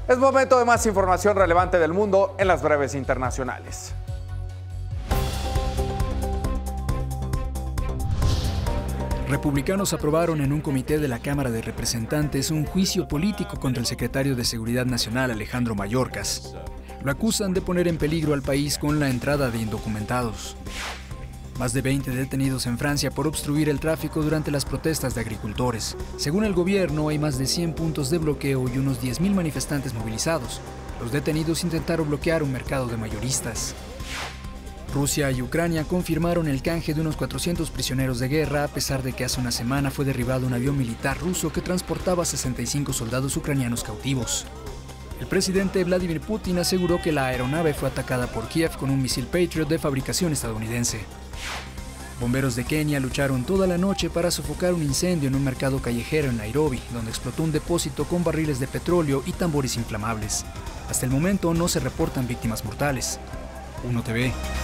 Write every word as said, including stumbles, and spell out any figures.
Es momento de más información relevante del mundo en las breves internacionales. Republicanos aprobaron en un comité de la Cámara de Representantes un juicio político contra el secretario de Seguridad Nacional, Alejandro Mayorkas. Lo acusan de poner en peligro al país con la entrada de indocumentados. Más de veinte detenidos en Francia por obstruir el tráfico durante las protestas de agricultores. Según el gobierno, hay más de cien puntos de bloqueo y unos diez mil manifestantes movilizados. Los detenidos intentaron bloquear un mercado de mayoristas. Rusia y Ucrania confirmaron el canje de unos cuatrocientos prisioneros de guerra, a pesar de que hace una semana fue derribado un avión militar ruso que transportaba sesenta y cinco soldados ucranianos cautivos. El presidente Vladimir Putin aseguró que la aeronave fue atacada por Kiev con un misil Patriot de fabricación estadounidense. Bomberos de Kenia lucharon toda la noche para sofocar un incendio en un mercado callejero en Nairobi, donde explotó un depósito con barriles de petróleo y tambores inflamables. Hasta el momento no se reportan víctimas mortales. uno T V.